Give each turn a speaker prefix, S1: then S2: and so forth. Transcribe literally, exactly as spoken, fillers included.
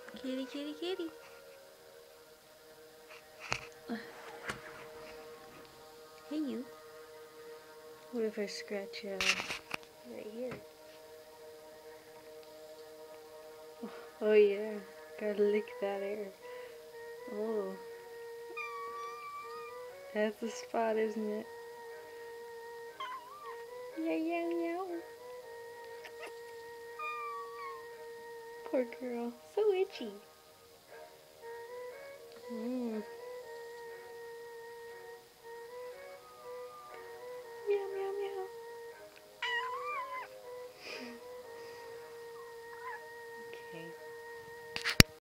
S1: Kitty, kitty, kitty. Hey, you. What if I scratch you right here? Oh yeah, gotta lick that air. Oh, that's the spot, isn't it? Yeah, yeah, yeah. Poor girl, so itchy. Mm.